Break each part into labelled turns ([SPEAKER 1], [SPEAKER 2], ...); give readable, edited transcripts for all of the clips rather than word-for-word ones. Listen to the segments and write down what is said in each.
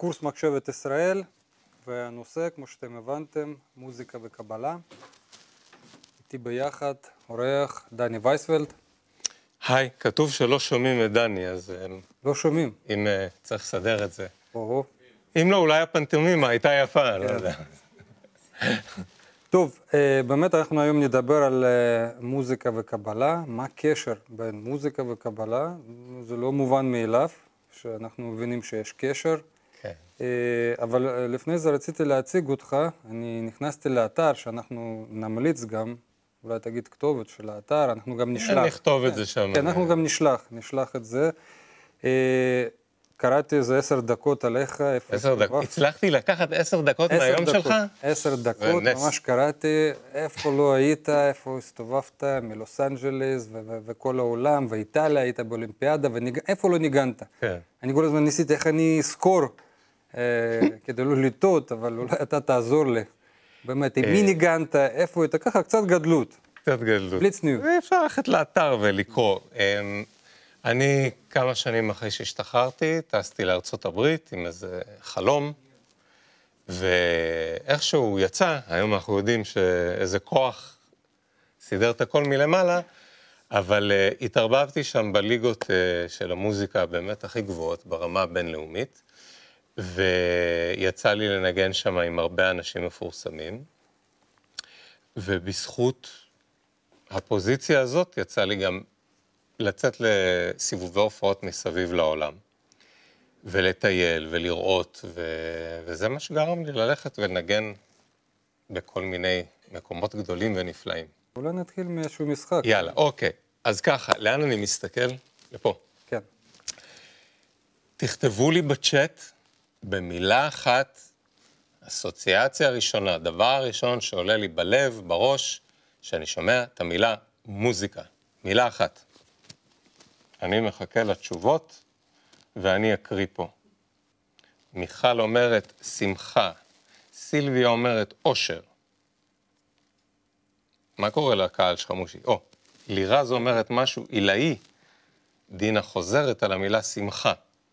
[SPEAKER 1] קורס מחשבת ישראל, והנושא, כמו שאתם הבנתם, מוזיקה וקבלה. איתי ביחד, אורח דני וייספלד.
[SPEAKER 2] היי, כתוב שלא שומעים את דני, אז...
[SPEAKER 1] לא שומעים.
[SPEAKER 2] אם צריך לסדר את זה.
[SPEAKER 1] או.
[SPEAKER 2] אם לא, אולי הפנטומימה הייתה יפה, לא יודע.
[SPEAKER 1] טוב, באמת אנחנו היום נדבר על מוזיקה וקבלה. מה הקשר בין מוזיקה וקבלה? זה לא מובן מאליו, שאנחנו מבינים שיש קשר.
[SPEAKER 2] כן.
[SPEAKER 1] אבל לפני זה רציתי להציג אותך. אני נכנסתי לאתר שאנחנו נמליץ גם, אולי תגיד כתובת של האתר, אנחנו גם נשלח.
[SPEAKER 2] נכתוב את זה שם.
[SPEAKER 1] כן, אנחנו גם נשלח את זה. קראתי איזה 10 דקות עליך.
[SPEAKER 2] 10 דקות? הצלחתי לקחת 10 דקות מהיום שלך?
[SPEAKER 1] 10 דקות, ממש קראתי, איפה לא היית, איפה הסתובבת, מלוס אנג'לס וכל העולם, ואיטליה, היית באולימפיאדה, איפה לא ניגנת.
[SPEAKER 2] כן.
[SPEAKER 1] אני כל הזמן ניסיתי איך אני אזכור, כדי לא לטעות, אבל אולי אתה תעזור לי. באמת, עם מי ניגנת, איפה היית, ככה קצת גדלות.
[SPEAKER 2] קצת גדלות.
[SPEAKER 1] בלי צניעות.
[SPEAKER 2] אפשר ללכת לאתר ולקרוא. אני כמה שנים אחרי שהשתחררתי, טסתי לארצות הברית עם איזה חלום, ואיכשהו יצא, היום אנחנו יודעים שאיזה כוח סידר את הכל מלמעלה, אבל התערבבתי שם בליגות של המוזיקה באמת הכי גבוהות, ברמה הבינלאומית, ויצא לי לנגן שם עם הרבה אנשים מפורסמים, ובזכות הפוזיציה הזאת יצא לי גם לצאת לסיבובי הופעות מסביב לעולם, ולטייל ולראות, וזה מה שגרם לי ללכת ולנגן בכל מיני מקומות גדולים ונפלאים.
[SPEAKER 1] אולי נתחיל מאיזשהו משחק.
[SPEAKER 2] יאללה, אוקיי. אז ככה, לאן אני מסתכל? לפה.
[SPEAKER 1] כן.
[SPEAKER 2] תכתבו לי בצ'אט, במילה אחת, אסוציאציה הראשונה, דבר הראשון שעולה לי בלב, בראש, שאני שומע את המילה מוזיקה. מילה אחת. אני מחכה לתשובות, ואני אקריא פה. מיכל אומרת שמחה, סילביה אומרת אושר. מה קורה לקהל שלך, מושי? לירז אומרת משהו עילאי. דינה חוזרת על המילה שמחה.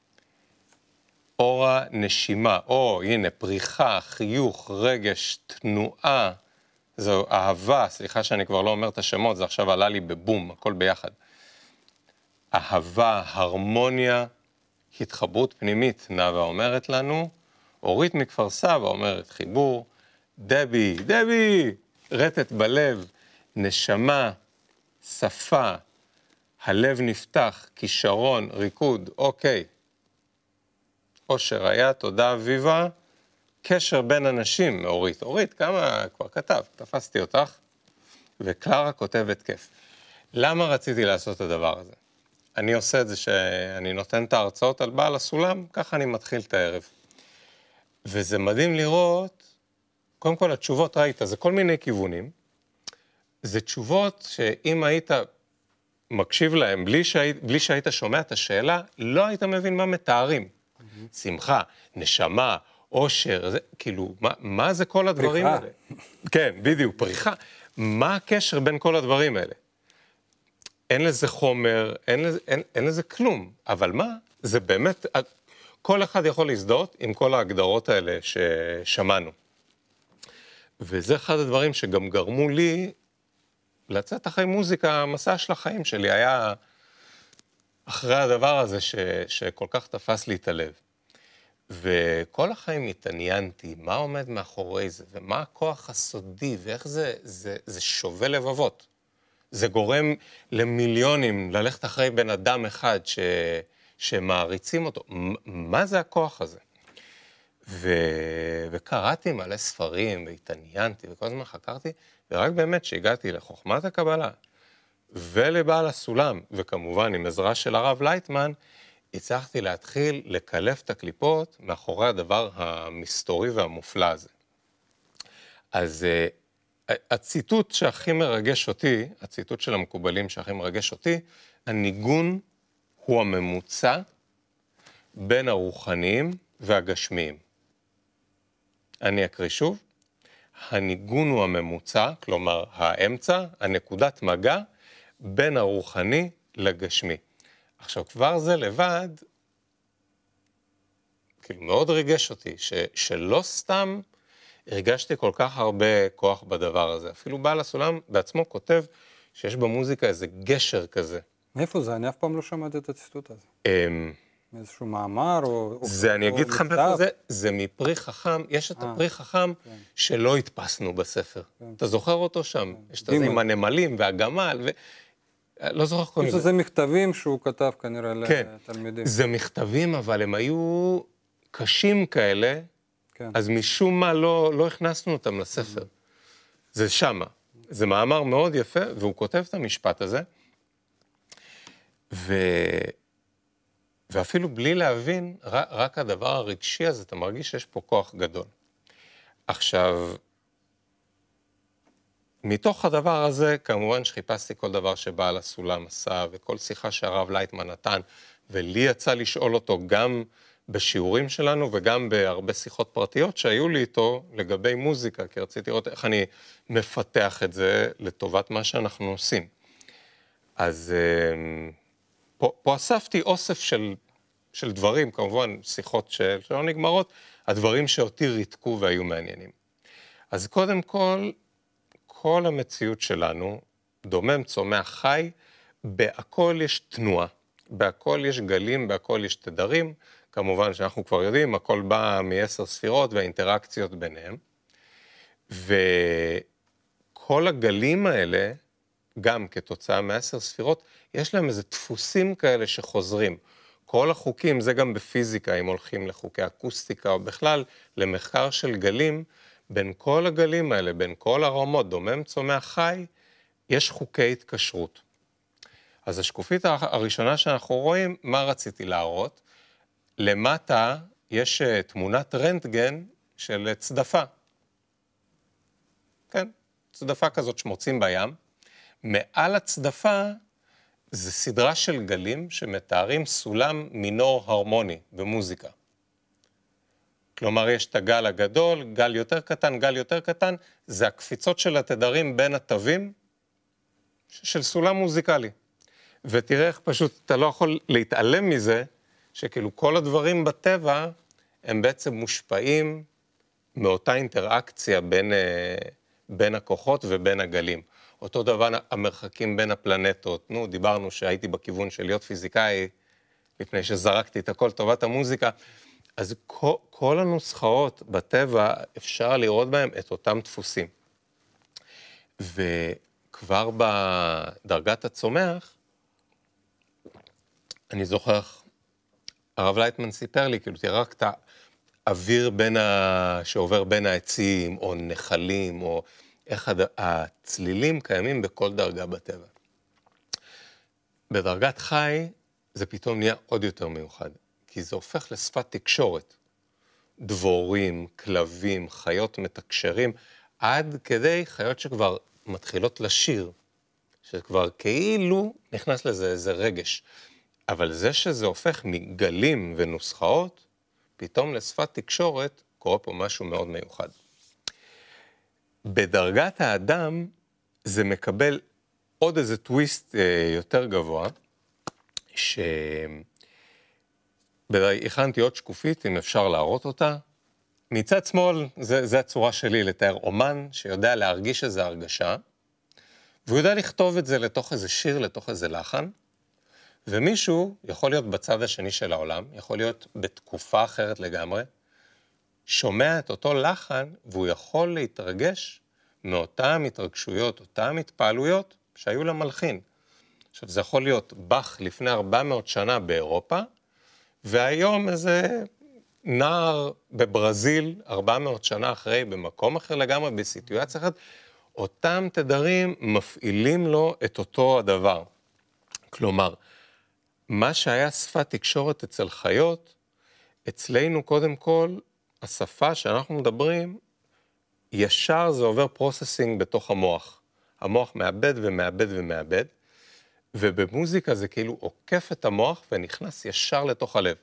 [SPEAKER 2] אורה נשימה, הנה, פריחה, חיוך, רגש, תנועה. זו אהבה, סליחה שאני כבר לא אומר את השמות, זה עכשיו עלה לי בבום, הכל ביחד. אהבה, הרמוניה, התחברות פנימית, נאווה אומרת לנו, אורית מכפר סבא אומרת חיבור, דבי, רטט בלב, נשמה, שפה, הלב נפתח, כישרון, ריקוד, אוקיי. אושר היה, תודה אביבה, קשר בין אנשים, אורית, כמה כבר כתב, תפסתי אותך, וקלרה כותבת כיף. למה רציתי לעשות את הדבר הזה? אני עושה את זה שאני נותן את ההרצאות על בעל הסולם, ככה אני מתחיל את הערב. וזה מדהים לראות, קודם כל התשובות ראית, זה כל מיני כיוונים. זה תשובות שאם היית מקשיב להם, בלי שהיית שומע את השאלה, לא היית מבין מה מתארים. שמחה, נשמה, אושר, זה, כאילו, מה זה כל הדברים האלה? כן, בדיוק, פריחה. מה הקשר בין כל הדברים האלה? אין לזה חומר, אין לזה כלום, אבל מה? זה באמת, כל אחד יכול להזדהות עם כל ההגדרות האלה ששמענו. וזה אחד הדברים שגם גרמו לי לצאת אחרי מוזיקה, המסע של החיים שלי היה אחרי הדבר הזה שכל כך תפס לי את הלב. וכל החיים התעניינתי, מה עומד מאחורי זה, ומה הכוח הסודי, ואיך זה שובה לבבות. זה גורם למיליונים ללכת אחרי בן אדם אחד שמעריצים אותו. מה זה הכוח הזה? וקראתי מלא ספרים, והתעניינתי, וכל הזמן חקרתי, ורק באמת שהגעתי לחוכמת הקבלה, ולבעל הסולם, וכמובן עם עזרה של הרב לייטמן, הצלחתי להתחיל לקלף את הקליפות מאחורי הדבר המסתורי והמופלא הזה. אז הציטוט שהכי מרגש אותי, הציטוט של המקובלים שהכי מרגש אותי, הניגון הוא הממוצע בין הרוחניים והגשמיים. אני אקריא שוב. הניגון הוא הממוצע, כלומר האמצע, הנקודת מגע, בין הרוחני לגשמי. עכשיו כבר זה לבד, כאילו מאוד ריגש אותי, שלא סתם הרגשתי כל כך הרבה כוח בדבר הזה. אפילו בעל הסולם בעצמו כותב שיש במוזיקה איזה גשר כזה.
[SPEAKER 1] מאיפה זה? אני אף פעם לא שמעתי את הציטוט הזה. מאיזשהו מאמר או
[SPEAKER 2] זה, אני אגיד לך מאיפה זה, זה מפרי חכם, יש את הפרי חכם שלא הדפסנו בספר. אתה זוכר אותו שם? יש את זה עם הנמלים והגמל, לא זוכר כל מיני.
[SPEAKER 1] זה מכתבים שהוא כתב כנראה לתלמידים.
[SPEAKER 2] זה מכתבים, אבל הם היו קשים כאלה, אז משום מה לא הכנסנו אותם לספר. זה שמה. זה מאמר מאוד יפה, והוא כותב את המשפט הזה, ואפילו בלי להבין, רק הדבר הרגשי הזה, אתה מרגיש שיש פה כוח גדול. עכשיו, מתוך הדבר הזה, כמובן שחיפשתי כל דבר שבעל הסולם עשה, וכל שיחה שהרב לייטמן נתן, ולי יצא לשאול אותו גם בשיעורים שלנו, וגם בהרבה שיחות פרטיות שהיו לי איתו לגבי מוזיקה, כי רציתי לראות איך אני מפתח את זה לטובת מה שאנחנו עושים. אז פה אספתי אוסף של דברים, כמובן שיחות שלא נגמרות, הדברים שאותי ריתקו והיו מעניינים. אז קודם כל המציאות שלנו, דומם, צומח, חי, בהכל יש תנועה, בהכל יש גלים, בהכל יש תדרים, כמובן שאנחנו כבר יודעים, הכל בא מ10 ספירות והאינטראקציות ביניהם, וכל הגלים האלה, גם כתוצאה מ10 ספירות, יש להם איזה דפוסים כאלה שחוזרים. כל החוקים, זה גם בפיזיקה, אם הולכים לחוקי אקוסטיקה, או בכלל למחקר של גלים, בין כל הגלים האלה, בין כל הרמות, דומם, צומח, חי, יש חוקי התקשרות. אז השקופית הראשונה שאנחנו רואים, מה רציתי להראות? למטה יש תמונת רנטגן של צדפה. כן, צדפה כזאת שמוצאים בים. מעל הצדפה זה סדרה של גלים שמתארים סולם מינור הרמוני במוזיקה. כלומר, יש את הגל הגדול, גל יותר קטן, גל יותר קטן, זה הקפיצות של התדרים בין התווים של סולם מוזיקלי. ותראה איך פשוט אתה לא יכול להתעלם מזה, שכאילו כל הדברים בטבע הם בעצם מושפעים מאותה אינטראקציה בין הכוחות ובין הגלים. אותו דבר המרחקים בין הפלנטות. דיברנו שהייתי בכיוון של להיות פיזיקאי, לפני שזרקתי את הכל טובת המוזיקה. אז כל הנוסחאות בטבע אפשר לראות בהם את אותם דפוסים. וכבר בדרגת הצומח, אני זוכר, הרב לייטמן סיפר לי, כאילו תראה רק את האוויר שעובר בין העצים, או נחלים, או איך הצלילים קיימים בכל דרגה בטבע. בדרגת חי, זה פתאום נהיה עוד יותר מיוחד, כי זה הופך לשפת תקשורת. דבורים, כלבים, חיות מתקשרים, עד כדי חיות שכבר מתחילות לשיר, שכבר כאילו נכנס לזה איזה רגש. אבל זה שזה הופך מגלים ונוסחאות, פתאום לשפת תקשורת קורה פה משהו מאוד מיוחד. בדרגת האדם זה מקבל עוד איזה טוויסט יותר גבוה, הכנתי עוד שקופית, אם אפשר להראות אותה. מצד שמאל, זה הצורה שלי לתאר אומן, שיודע להרגיש איזו הרגשה, והוא יודע לכתוב את זה לתוך איזה שיר, לתוך איזה לחן, ומישהו יכול להיות בצד השני של העולם, יכול להיות בתקופה אחרת לגמרי, שומע את אותו לחן, והוא יכול להתרגש מאותן התרגשויות, אותן התפעלויות שהיו למלחין. עכשיו, זה יכול להיות באך לפני 400 שנה באירופה, והיום איזה נער בברזיל, 400 שנה אחרי, במקום אחר לגמרי, בסיטואציה אחת, אותם תדרים מפעילים לו את אותו הדבר. כלומר, מה שהיה שפת תקשורת אצל חיות, אצלנו קודם כל, השפה שאנחנו מדברים, ישר זה עובר פרוססינג בתוך המוח. המוח מאבד ומאבד ומאבד, ובמוזיקה זה כאילו עוקף את המוח ונכנס ישר לתוך הלב.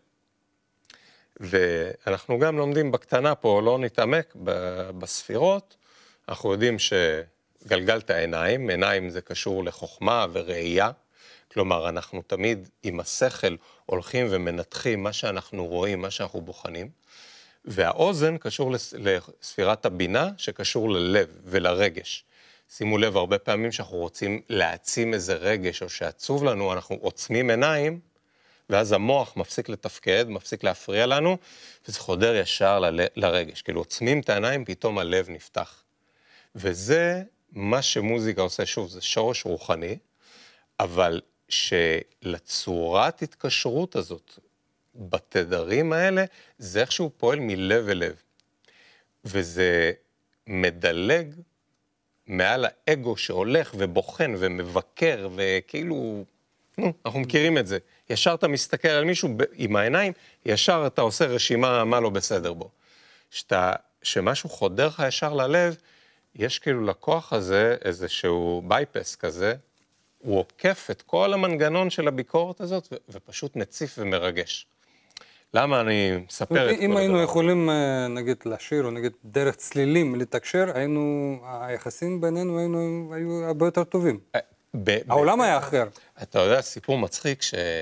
[SPEAKER 2] ואנחנו גם לומדים בקטנה פה, לא נתעמק בספירות, אנחנו יודעים שגלגלת עיניים, עיניים זה קשור לחוכמה וראייה, כלומר, אנחנו תמיד עם השכל הולכים ומנתחים מה שאנחנו רואים, מה שאנחנו בוחנים, והאוזן קשור לספירת הבינה, שקשור ללב ולרגש. שימו לב, הרבה פעמים שאנחנו רוצים להעצים איזה רגש, או שעצוב לנו, אנחנו עוצמים עיניים, ואז המוח מפסיק לתפקד, מפסיק להפריע לנו, וזה חודר ישר לרגש. כאילו, עוצמים את העיניים, פתאום הלב נפתח. וזה מה שמוזיקה עושה, שוב, זה שורש רוחני, אבל שלצורת התקשרות הזאת, בתדרים האלה, זה איכשהו פועל מלב אל לב. וזה מדלג מעל האגו שהולך ובוחן ומבקר, וכאילו, אנחנו מכירים את זה. ישר אתה מסתכל על מישהו עם העיניים, ישר אתה עושה רשימה מה לא בסדר בו. שמשהו חודר לך ישר ללב, יש כאילו לכוח הזה איזשהו בייפס כזה, הוא עוקף את כל המנגנון של הביקורת הזאת, ופשוט מציף ומרגש. למה אני מספר את כל
[SPEAKER 1] אם היינו
[SPEAKER 2] הדבר?
[SPEAKER 1] יכולים, נגיד, לשיר, או נגיד, דרך צלילים לתקשר, היחסים בינינו היו הרבה יותר טובים. העולם היה אחר.
[SPEAKER 2] אתה יודע, סיפור מצחיק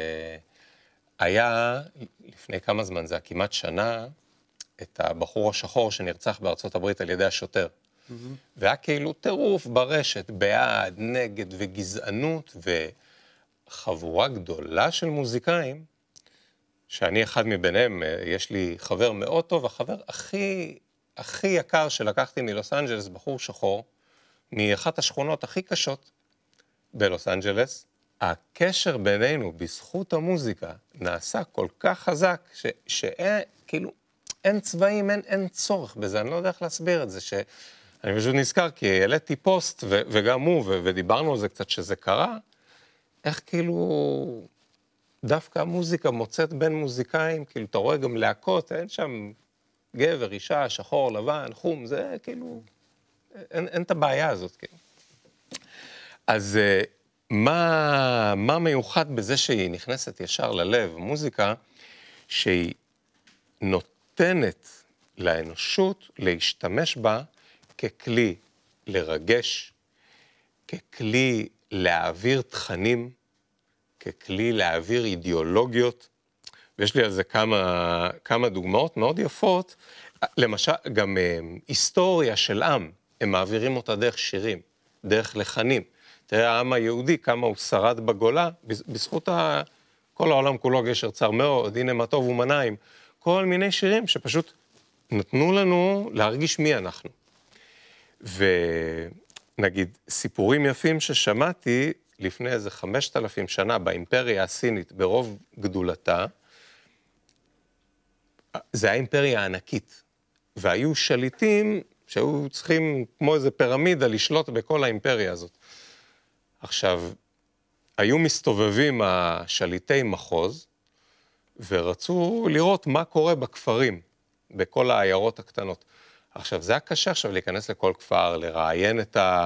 [SPEAKER 2] שהיה לפני כמה זמן, זה היה כמעט שנה, את הבחור השחור שנרצח בארצות הברית על ידי השוטר. והיה כאילו טירוף ברשת, בעד, נגד וגזענות, וחבורה גדולה של מוזיקאים, שאני אחד מביניהם, יש לי חבר מאוד טוב, החבר הכי יקר שלקחתי מלוס אנג'לס, בחור שחור, מאחת השכונות הכי קשות בלוס אנג'לס. הקשר בינינו בזכות המוזיקה נעשה כל כך חזק, שאין, כאילו, אין צבעים, אין צורך בזה, אני לא יודע איך להסביר את זה, שאני פשוט נזכר, כי העליתי פוסט, וגם הוא, ודיברנו על זה קצת שזה קרה, איך כאילו דווקא המוזיקה מוצאת בין מוזיקאים, כאילו אתה רואה גם להקות, אין שם גבר, אישה, שחור, לבן, חום, זה כאילו, אין את הבעיה הזאת, כאילו. אז מה מיוחד בזה שהיא נכנסת ישר ללב? מוזיקה שהיא נותנת לאנושות להשתמש בה ככלי לרגש, ככלי להעביר תכנים, ככלי להעביר אידיאולוגיות, ויש לי על זה כמה דוגמאות מאוד יפות, למשל גם היסטוריה של עם, הם מעבירים אותה דרך שירים, דרך לחנים. תראה, העם היהודי, כמה הוא שרד בגולה, בזכות כל העולם כולו גשר צר מאוד, הנה מה טוב ומנעים, כל מיני שירים שפשוט נתנו לנו להרגיש מי אנחנו. ונגיד, סיפורים יפים ששמעתי לפני איזה 5,000 שנה באימפריה הסינית, ברוב גדולתה, זה האימפריה הענקית, והיו שליטים שהיו צריכים כמו איזה פירמידה לשלוט בכל האימפריה הזאת. עכשיו, היו מסתובבים השליטי מחוז, ורצו לראות מה קורה בכפרים, בכל העיירות הקטנות. עכשיו, זה היה קשה עכשיו להיכנס לכל כפר, לראיין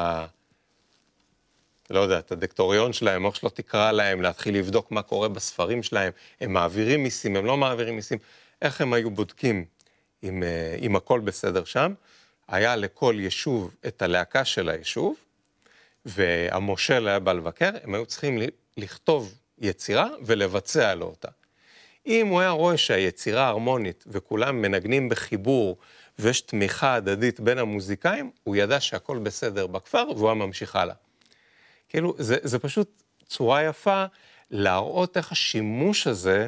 [SPEAKER 2] לא יודע, את הדקטוריון שלהם, איך שלא תקרא להם, להתחיל לבדוק מה קורה בספרים שלהם, הם מעבירים מיסים, הם לא מעבירים מיסים, איך הם היו בודקים אם הכל בסדר שם. היה לכל יישוב את הלהקה של היישוב, והמושל היה בא לבקר, הם היו צריכים לכתוב יצירה ולבצע לו אותה. אם הוא היה רואה שהיצירה הרמונית וכולם מנגנים בחיבור, ויש תמיכה הדדית בין המוזיקאים, הוא ידע שהכל בסדר בכפר, והוא היה ממשיך הלאה. כאילו, זה פשוט צורה יפה להראות איך השימוש הזה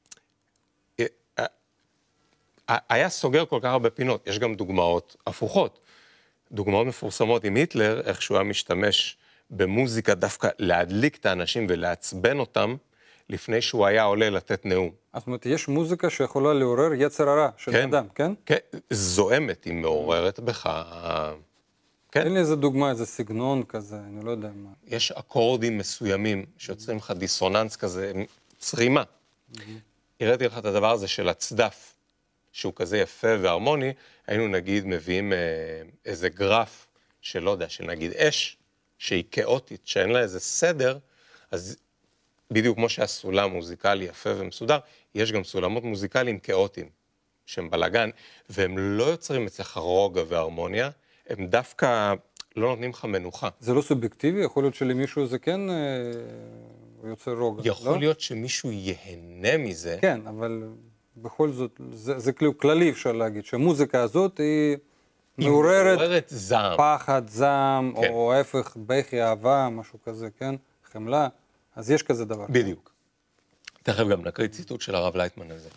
[SPEAKER 2] היה סוגר כל כך הרבה פינות. יש גם דוגמאות הפוכות. דוגמאות מפורסמות עם היטלר, איך שהוא היה משתמש במוזיקה דווקא להדליק את האנשים ולעצבן אותם, לפני שהוא היה עולה לתת נאום.
[SPEAKER 1] זאת אומרת, יש מוזיקה שיכולה לעורר יצר הרע של אדם, כן?
[SPEAKER 2] כן, זוהמת, היא מעוררת בך. כן.
[SPEAKER 1] תן לי איזה דוגמה, איזה סגנון כזה, אני לא יודע מה.
[SPEAKER 2] יש אקורדים מסוימים שיוצרים לך דיסוננס כזה, צרימה. הראיתי לך את הדבר הזה של הצדף, שהוא כזה יפה והרמוני, היינו נגיד מביאים איזה גרף שלא יודע, של נגיד אש, שהיא כאוטית, שאין לה איזה סדר, אז בדיוק כמו שהסולם מוזיקלי יפה ומסודר, יש גם סולמות מוזיקליים כאוטיים, שהם בלגן, והם לא יוצרים אצלך רוגע והרמוניה, הם דווקא לא נותנים לך מנוחה.
[SPEAKER 1] זה לא סובייקטיבי? יכול להיות שלמישהו זה כן הוא יוצר רוגע,
[SPEAKER 2] יכול
[SPEAKER 1] לא?
[SPEAKER 2] להיות שמישהו ייהנה מזה.
[SPEAKER 1] כן, אבל בכל זאת, זה כללי אפשר להגיד, שהמוזיקה הזאת היא
[SPEAKER 2] היא
[SPEAKER 1] מעוררת
[SPEAKER 2] מעוררת זעם.
[SPEAKER 1] פחד, זעם,
[SPEAKER 2] כן.
[SPEAKER 1] או ההפך, בכי, אהבה, משהו כזה, כן? חמלה, אז יש כזה דבר.
[SPEAKER 2] בדיוק. תכף גם נקריא ציטוט של הרב לייטמן על זה.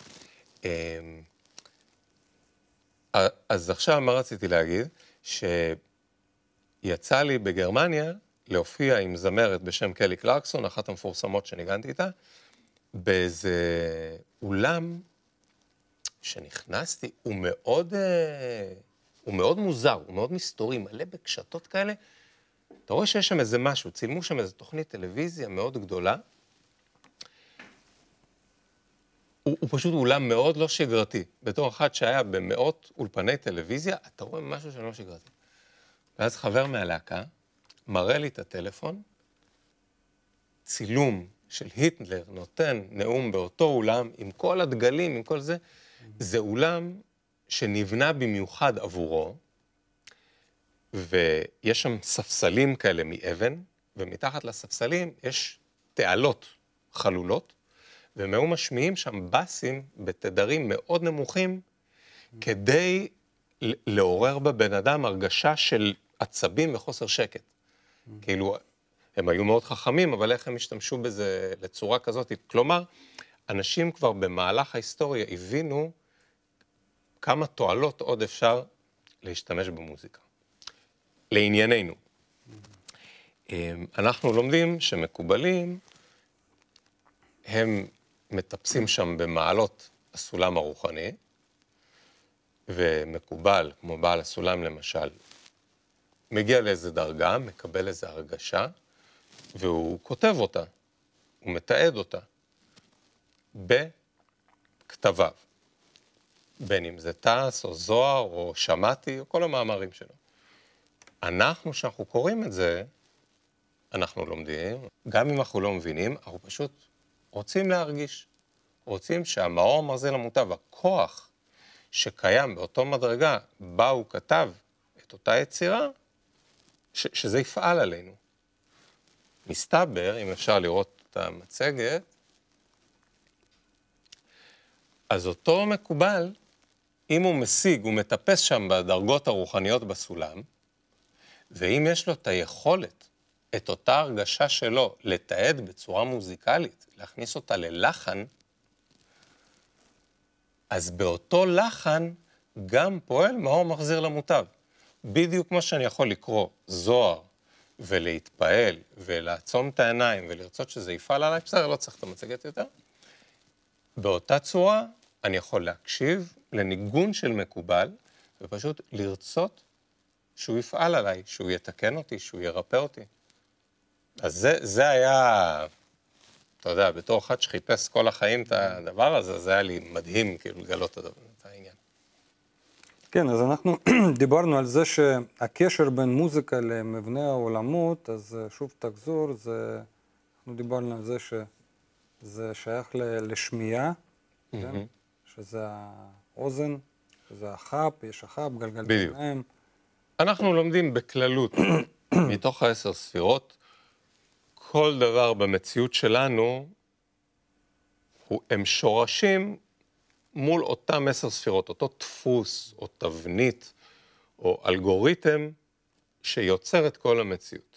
[SPEAKER 2] אז עכשיו מה רציתי להגיד? שיצא לי בגרמניה להופיע עם זמרת בשם קלי קלרקסון, אחת המפורסמות שניגנתי איתה, באיזה אולם שנכנסתי, הוא מאוד מוזר, הוא מאוד מסתורי, מלא בקשתות כאלה. אתה רואה שיש שם איזה משהו, צילמו שם איזו תוכנית טלוויזיה מאוד גדולה. הוא פשוט אולם מאוד לא שגרתי. בתור אחד שהיה במאות אולפני טלוויזיה, אתה רואה משהו שלא שגרתי. ואז חבר מהלהקה מראה לי את הטלפון, צילום של היטלר נותן נאום באותו אולם, עם כל הדגלים, עם כל זה. זה אולם שנבנה במיוחד עבורו, ויש שם ספסלים כאלה מאבן, ומתחת לספסלים יש תעלות חלולות, והם היו משמיעים שם בסים בתדרים מאוד נמוכים, כדי לעורר בבן אדם הרגשה של עצבים וחוסר שקט. כאילו, הם היו מאוד חכמים, אבל איך הם השתמשו בזה לצורה כזאת? כלומר, אנשים כבר במהלך ההיסטוריה הבינו כמה תועלות עוד אפשר להשתמש במוזיקה. לענייננו. אנחנו לומדים שמקובלים, הם מטפסים שם במעלות הסולם הרוחני, ומקובל, כמו בעל הסולם למשל, מגיע לאיזו דרגה, מקבל איזו הרגשה, והוא כותב אותה, הוא מתעד אותה, בכתביו. בין אם זה טס, או זוהר, או שמעתי, או כל המאמרים שלו. אנחנו, שאנחנו קוראים את זה, אנחנו לומדים, גם אם אנחנו לא מבינים, אנחנו פשוט רוצים להרגיש. רוצים שהמאור מרזה למוטב, הכוח שקיים באותו מדרגה, בה הוא כתב את אותה יצירה, שזה יפעל עלינו. מסתבר, אם אפשר לראות את המצגת, אז אותו מקובל, אם הוא משיג, הוא מטפס שם בדרגות הרוחניות בסולם, ואם יש לו את היכולת, את אותה הרגשה שלו, לתעד בצורה מוזיקלית, להכניס אותה ללחן, אז באותו לחן גם פועל מאור מחזיר למוטב. בדיוק כמו שאני יכול לקרוא זוהר ולהתפעל ולעצום את העיניים ולרצות שזה יפעל עליי, בסדר, לא צריך את המצגת יותר. באותה צורה אני יכול להקשיב לניגון של מקובל ופשוט לרצות שהוא יפעל עליי, שהוא יתקן אותי, שהוא ירפא אותי. אז זה היה, אתה יודע, בתור אחד שחיפש כל החיים את הדבר הזה, זה היה לי מדהים כאילו לגלות את העניין.
[SPEAKER 1] כן, אז אנחנו דיברנו על זה שהקשר בין מוזיקה למבנה העולמות, אז שוב תחזור, אנחנו דיברנו על זה שזה שייך לשמיעה, כן? שזה האוזן, שזה החאפ, יש החאפ, גלגל עיניים.
[SPEAKER 2] אנחנו לומדים בכללות, מתוך 10 ספירות, כל דבר במציאות שלנו, הם שורשים מול אותם 10 ספירות, אותו דפוס או תבנית או אלגוריתם שיוצר את כל המציאות.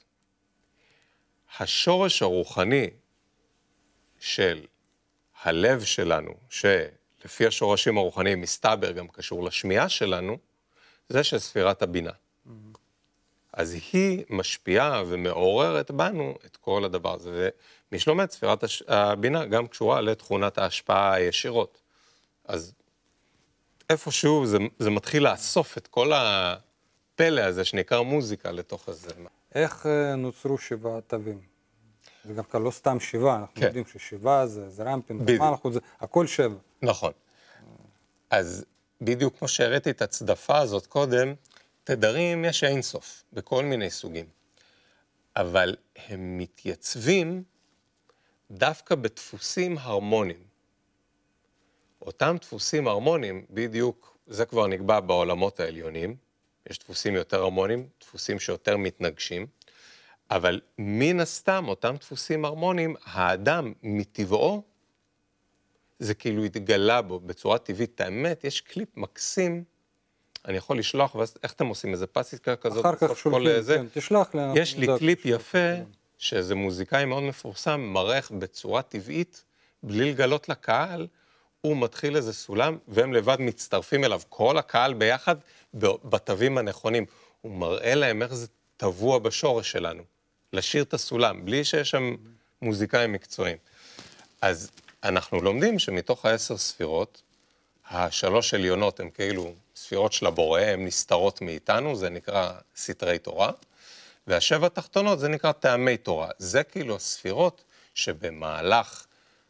[SPEAKER 2] השורש הרוחני של הלב שלנו, שלפי השורשים הרוחניים מסתבר גם קשור לשמיעה שלנו, זה של ספירת הבינה. אז היא משפיעה ומעוררת בנו את כל הדבר הזה. ומי שלומד, ספירת הבינה גם קשורה לתכונת ההשפעה הישירות. אז איפשהו זה מתחיל לאסוף את כל הפלא הזה שנקרא מוזיקה לתוך הזה.
[SPEAKER 1] איך נוצרו 7 תווים? זה גם כאן לא סתם 7, אנחנו יודעים ש7 זה רמפין, הכל 7.
[SPEAKER 2] נכון. אז בדיוק כמו שהראיתי את הצדפה הזאת קודם, תדרים יש אינסוף, בכל מיני סוגים. אבל הם מתייצבים דווקא בדפוסים הרמוניים. אותם דפוסים הרמוניים, בדיוק, זה כבר נקבע בעולמות העליונים, יש דפוסים יותר הרמוניים, דפוסים שיותר מתנגשים, אבל מן הסתם, אותם דפוסים הרמוניים, האדם מטבעו, זה כאילו התגלה בו בצורה טבעית. האמת, יש קליפ מקסים, אני יכול לשלוח, ואז איך אתם עושים איזה פסיקה כזאת?
[SPEAKER 1] אחר כך שולחים, כן, תשלח לי.
[SPEAKER 2] יש לי קליפ יפה, שאיזה מוזיקאי מאוד מפורסם, מרח בצורה טבעית, בלי לגלות לקהל, הוא מתחיל איזה סולם, והם לבד מצטרפים אליו, כל הקהל ביחד, בתווים הנכונים. הוא מראה להם איך זה טבוע בשורש שלנו, לשיר את הסולם, בלי שיש שם מוזיקאים מקצועיים. אז אנחנו לומדים שמתוך 10 ספירות, 3 עליונות הן כאילו ספירות של הבורא, הן נסתרות מאיתנו, זה נקרא סתרי תורה, וה7 תחתונות זה נקרא טעמי תורה. זה כאילו הספירות שבמהלך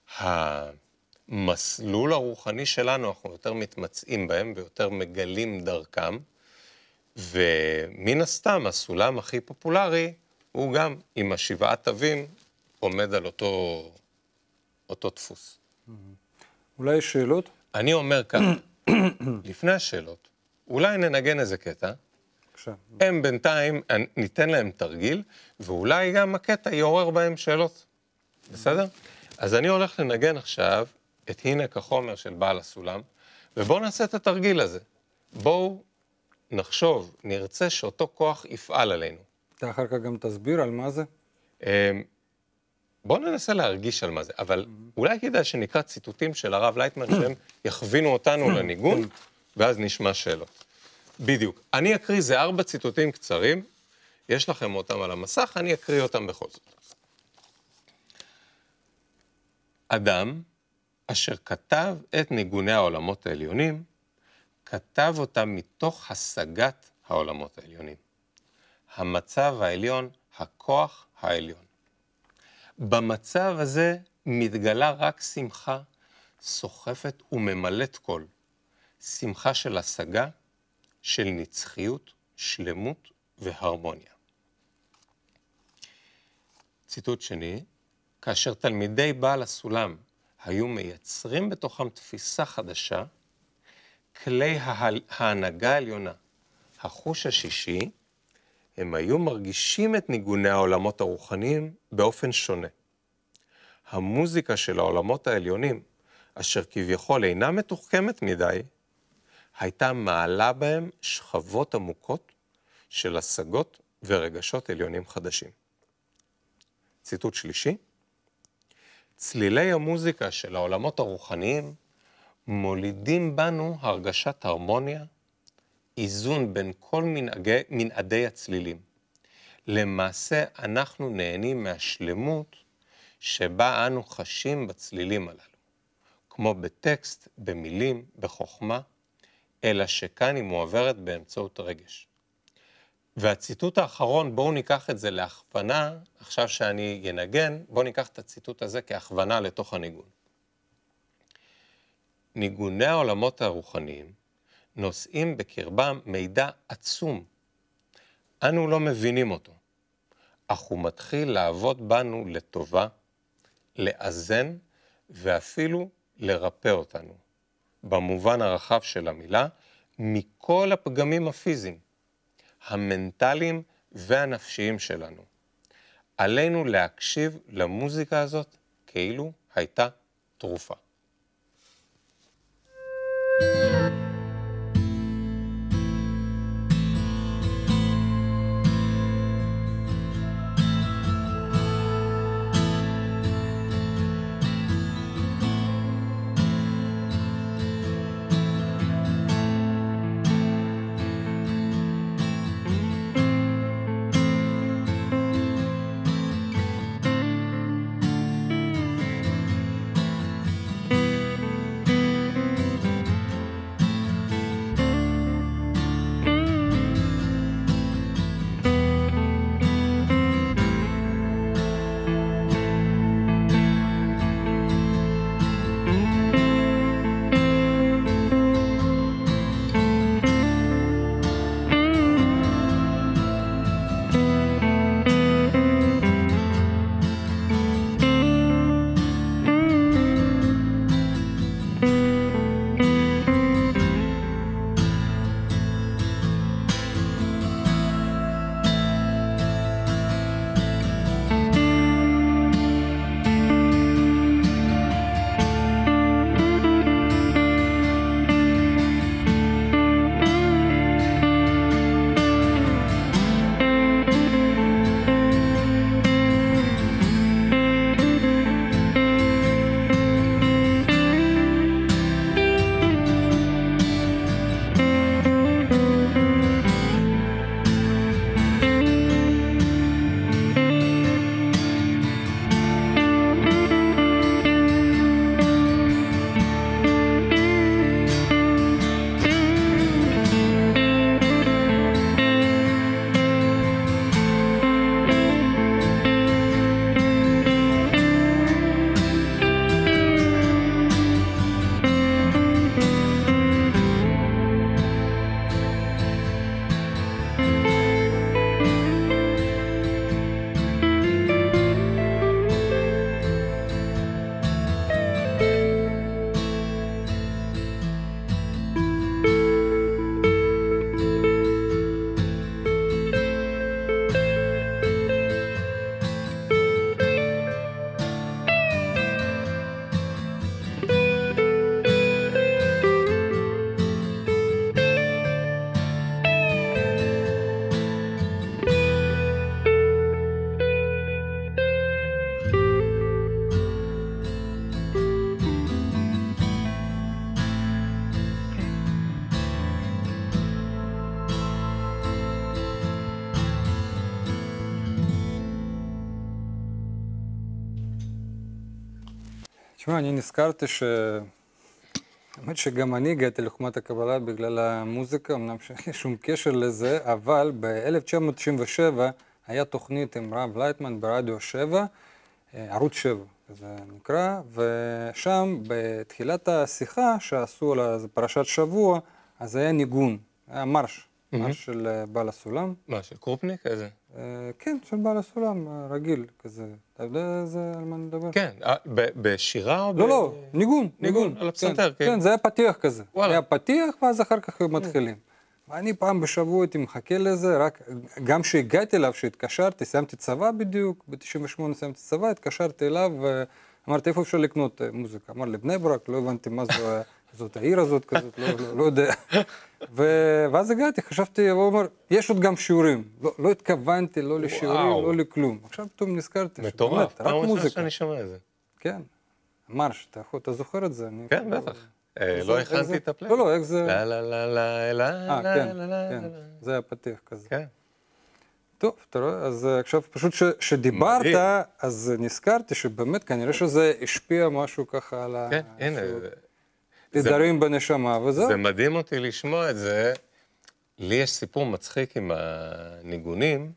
[SPEAKER 2] המסלול הרוחני שלנו, אנחנו יותר מתמצאים בהם ויותר מגלים דרכם, ומן הסתם הסולם הכי פופולרי הוא גם עם 7 תווים עומד על אותו דפוס.
[SPEAKER 1] אולי שאלות?
[SPEAKER 2] אני אומר כך, לפני השאלות, אולי ננגן איזה קטע,
[SPEAKER 1] בבקשה.
[SPEAKER 2] הם בינתיים, ניתן להם תרגיל, ואולי גם הקטע יעורר בהם שאלות. בסדר? אז אני הולך לנגן עכשיו את הנה כחומר של בעל הסולם, ובואו נעשה את התרגיל הזה. בואו נחשוב, נרצה שאותו כוח יפעל עלינו.
[SPEAKER 1] אתה אחר כך גם תסביר על מה זה?
[SPEAKER 2] בואו ננסה להרגיש על מה זה, אבל אולי כדאי שנקרא ציטוטים של הרב לייטמן, שהם יכווינו אותנו לניגון, ואז נשמע שאלות. בדיוק. אני אקריא, זה 4 ציטוטים קצרים, יש לכם אותם על המסך, אני אקריא אותם בכל זאת. אדם אשר כתב את ניגוני העולמות העליונים, כתב אותם מתוך השגת העולמות העליונים. המצב העליון, הכוח העליון. במצב הזה מתגלה רק שמחה, סוחפת וממלאת כל. שמחה של השגה, של נצחיות, שלמות והרמוניה. ציטוט שני, כאשר תלמידי בעל הסולם היו מייצרים בתוכם תפיסה חדשה, כלי ההנהגה העליונה, החוש השישי, הם היו מרגישים את ניגוני העולמות הרוחניים באופן שונה. המוזיקה של העולמות העליונים, אשר כביכול אינה מתוחכמת מדי, הייתה מעלה בהם שכבות עמוקות של השגות ורגשות עליונים חדשים. ציטוט שלישי, צלילי המוזיקה של העולמות הרוחניים מולידים בנו הרגשת הרמוניה, איזון בין כל מנעדי הצלילים. למעשה אנחנו נהנים מהשלמות שבה אנו חשים בצלילים הללו, כמו בטקסט, במילים, בחוכמה, אלא שכאן היא מועברת באמצעות רגש. והציטוט האחרון, בואו ניקח את זה להכוונה, עכשיו שאני ינגן, בואו ניקח את הציטוט הזה כהכוונה לתוך הניגון. ניגוני העולמות הרוחניים נושאים בקרבם מידע עצום. אנו לא מבינים אותו, אך הוא מתחיל לעבוד בנו לטובה, לאזן ואפילו לרפא אותנו. במובן הרחב של המילה, מכל הפגמים הפיזיים, המנטליים והנפשיים שלנו. עלינו להקשיב למוזיקה הזאת כאילו הייתה תרופה.
[SPEAKER 1] תשמע, אני נזכרתי האמת שגם אני הגעתי לחוכמת הקבלה בגלל המוזיקה, אמנם שאין לי שום קשר לזה, אבל ב-1997 היה תוכנית עם רב לייטמן ברדיו 7, ערוץ 7, זה נקרא, ושם בתחילת השיחה שעשו על פרשת שבוע, אז היה ניגון, היה מרש של בעל הסולם.
[SPEAKER 2] מה, של קרופניק? איזה?
[SPEAKER 1] כן, של בעל הסולם, רגיל כזה. אתה יודע על מה נדבר?
[SPEAKER 2] כן, בשירה או
[SPEAKER 1] לא, ניגון.
[SPEAKER 2] ניגון, על הפסנתר, כן.
[SPEAKER 1] כן, זה היה פתיח כזה.
[SPEAKER 2] וואלה.
[SPEAKER 1] היה פתיח, ואז אחר כך מתחילים. ואני פעם בשבוע הייתי מחכה לזה, רק גם שהגעתי אליו, שהתקשרתי, סיימתי צבא בדיוק, ב-98 סיימתי צבא, התקשרתי אליו, ואמרתי, איפה אפשר לקנות מוזיקה? אמר לי, בני ברק, לא הבנתי מה זאת העיר הזאת כזאת, לא יודע. ואז הגעתי, חשבתי, הוא אומר, יש עוד גם שיעורים. לא התכוונתי, לא לשיעורים, לא לכלום. עכשיו פתאום נזכרתי,
[SPEAKER 2] מטורף,
[SPEAKER 1] רק מוזיקה.
[SPEAKER 2] שאני שומע את זה.
[SPEAKER 1] כן, מרש, אתה זוכר את זה?
[SPEAKER 2] כן, בטח. לא הכנתי את הפלייליסט.
[SPEAKER 1] לא, איך זה?
[SPEAKER 2] לה לה לה לה לה לה לה לה.
[SPEAKER 1] כן, זה היה פתיח כזה.
[SPEAKER 2] כן.
[SPEAKER 1] טוב, אתה רואה, אז עכשיו פשוט שדיברת, אז נזכרתי שבאמת כנראה שזה השפיע משהו ככה על
[SPEAKER 2] כן, הנה.
[SPEAKER 1] תדרים בנשמה, וזהו.
[SPEAKER 2] זה מדהים אותי לשמוע את זה. לי יש סיפור מצחיק עם הניגונים,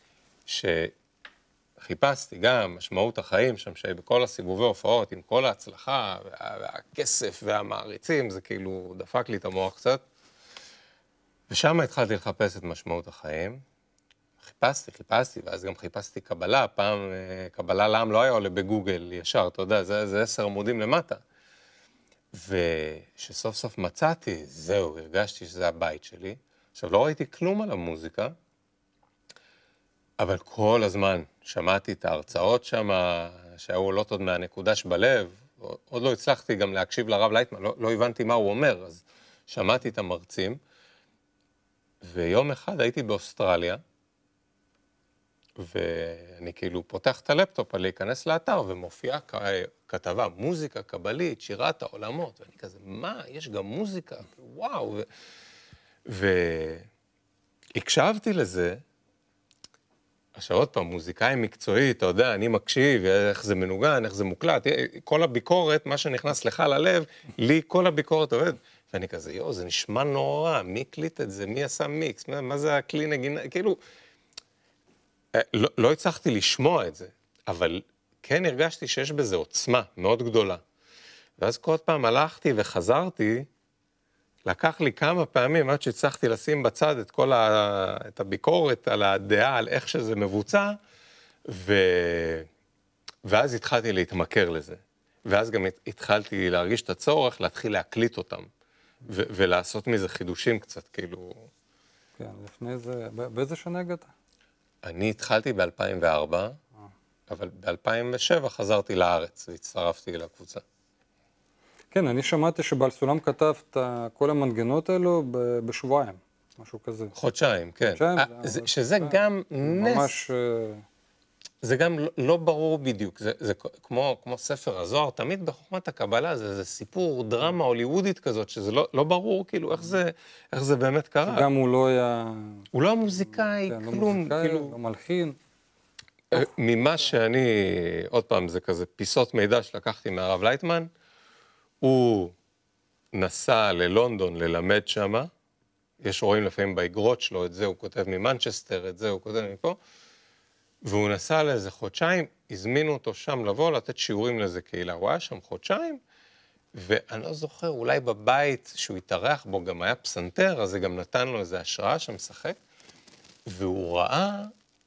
[SPEAKER 2] שחיפשתי גם משמעות החיים שם, שבכל הסיבובי הופעות, עם כל ההצלחה, והכסף והמעריצים, זה כאילו דפק לי את המוח קצת. ושם התחלתי לחפש את משמעות החיים. חיפשתי, ואז גם חיפשתי קבלה. פעם קבלה לעם לא היה עולה בגוגל ישר, אתה יודע, זה 10 עמודים למטה. ושסוף סוף מצאתי, זהו, הרגשתי שזה הבית שלי. עכשיו, לא ראיתי כלום על המוזיקה, אבל כל הזמן שמעתי את ההרצאות שם, שהיו עולות עוד מהנקודש בלב. עוד לא הצלחתי גם להקשיב לרב לייטמן, לא הבנתי מה הוא אומר, אז שמעתי את המרצים. ויום אחד הייתי באוסטרליה, ואני כאילו פותח את הלפטופ על להיכנס לאתר, ומופיעה כתבה, מוזיקה קבלית, שירת העולמות, ואני כזה, מה? יש גם מוזיקה? וואו! והקשבתי לזה, עכשיו עוד פעם, מוזיקאי מקצועי, אתה יודע, אני מקשיב, איך זה מנוגן, איך זה מוקלט, כל הביקורת, מה שנכנס לך ללב, לי כל הביקורת עובד. ואני כזה, זה נשמע נורא, מי קליט את זה, מי עשה מיקס, מה זה הכלי נגינה, כאילו, לא הצלחתי לשמוע את זה, אבל כן הרגשתי שיש בזה עוצמה מאוד גדולה. ואז כל פעם הלכתי וחזרתי, לקח לי כמה פעמים עד שהצלחתי לשים בצד את כל את הביקורת על הדעה, על איך שזה מבוצע, ואז התחלתי להתמכר לזה. ואז גם התחלתי להרגיש את הצורך להתחיל להקליט אותם, ולעשות מזה חידושים קצת, כאילו...
[SPEAKER 1] כן, לפני זה, באיזה שנה הגעת?
[SPEAKER 2] אני התחלתי ב-2004, אבל ב-2007 חזרתי לארץ והצטרפתי לקבוצה.
[SPEAKER 1] כן, אני שמעתי שבעל סולם כתב את כל המנגנות האלו בשבועיים, משהו כזה.
[SPEAKER 2] חודשיים, כן. שזה גם נס.
[SPEAKER 1] ממש...
[SPEAKER 2] זה גם לא ברור בדיוק, זה כמו ספר הזוהר, תמיד בחוכמת הקבלה זה סיפור, דרמה הוליוודית כזאת, שזה לא ברור כאילו איך זה באמת קרה.
[SPEAKER 1] שגם הוא לא היה...
[SPEAKER 2] הוא לא מוזיקאי, כלום.
[SPEAKER 1] לא מוזיקאי, לא מלחין.
[SPEAKER 2] ממה שאני, עוד פעם, זה כזה פיסות מידע שלקחתי מהרב לייטמן, הוא נסע ללונדון ללמד שמה, יש רואים לפעמים באגרות שלו, את זה הוא כותב ממנצ'סטר, את זה הוא כותב מפה, והוא נסע לאיזה חודשיים, הזמינו אותו שם לבוא, לתת שיעורים לאיזה קהילה. הוא היה שם חודשיים, ואני לא זוכר, אולי בבית שהוא התארח בו גם היה פסנתר, אז זה גם נתן לו איזו השראה שמשחק, והוא ראה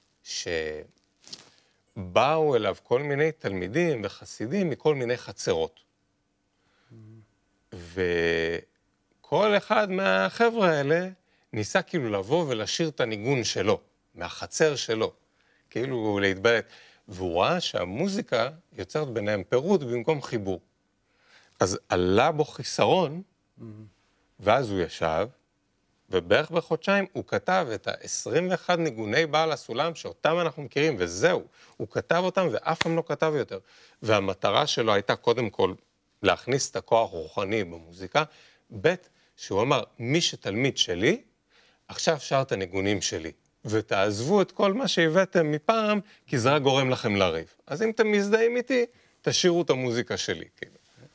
[SPEAKER 2] שבאו אליו כל מיני תלמידים וחסידים מכל מיני חצרות. וכל אחד מהחבר'ה האלה ניסה כאילו לבוא ולשיר את הניגון שלו, מהחצר שלו. כאילו להתבלט, והוא ראה שהמוזיקה יוצרת ביניהם פירוד במקום חיבור. אז עלה בו חיסרון, ואז הוא ישב, ובערך בחודשיים הוא כתב את ה-21 ניגוני בעל הסולם, שאותם אנחנו מכירים, וזהו, הוא כתב אותם ואף פעם לא כתב יותר. והמטרה שלו הייתה קודם כל להכניס את הכוח רוחני במוזיקה, ב' שהוא אמר, מי שתלמיד שלי, עכשיו שר את הניגונים שלי. ותעזבו את כל מה שהבאתם מפעם, כי זה רק גורם לכם לריב. אז אם אתם מזדהים איתי, תשאירו את המוזיקה שלי, כאילו.